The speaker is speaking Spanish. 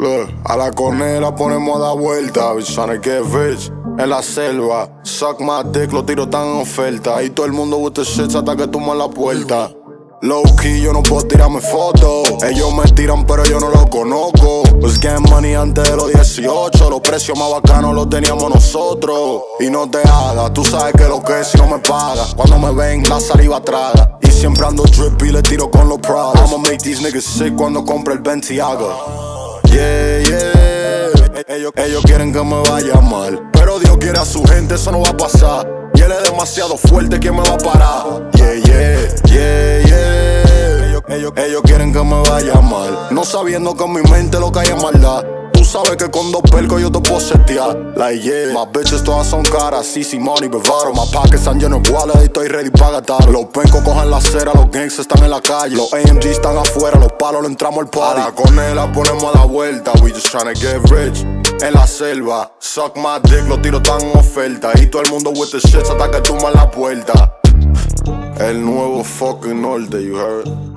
Look, a la conela ponemos a dar vuelta. We tryna get rich en la selva. Suck my dick, lo tiro tan en oferta. Y todo el mundo with the shit hasta que tumban la puerta. Low key, yo no puedo tirarme fotos. Ellos me tiran pero yo no los conozco. Was getting money antes de los 18. Los precios más bacanos los teníamos nosotros. Y no te hagas, tú sabes que lo que es si no me pagas. Cuando me ven, la saliva traga. Y siempre ando drip y le tiro con los Prada. I'ma make these niggas sick cuando compre el Bentiago. Yeah, yeah. Ellos quieren que me vaya mal, pero Dios quiere a su gente, eso no va a pasar. Y él es demasiado fuerte, ¿quién me va a parar? Yeah, yeah, yeah, yeah. Ellos quieren que me vaya mal, no sabiendo que en mi mente lo que hay es maldad. Tú sabes que con 2 percos yo te puedo setear. Like yeah, my bitches todas son caras, easy money, bravado. My pockets están llenos de wallet y estoy ready para gastar. Los pencos cojan la cera, los gangs están en la calle. Los AMG están afuera, los palos le entramos al party. A la conela ponemos a la vuelta, we just tryna get rich en la selva. Suck my dick, lo tiro tan en oferta. Y todo el mundo with the shit hasta que tumban la puerta. El nuevo fucking norte, you heard?